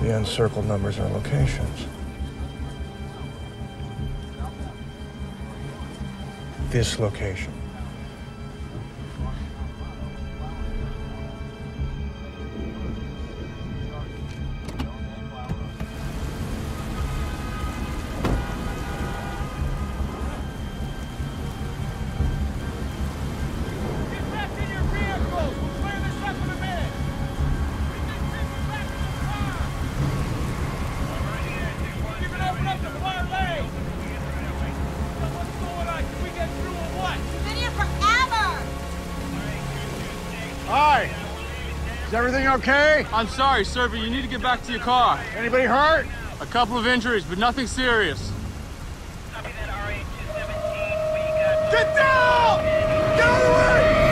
The encircled numbers are locations. This location. Hi. Is everything okay? I'm sorry, sir, but you need to get back to your car. Anybody hurt? A couple of injuries, but nothing serious. Get down! Get out of the way!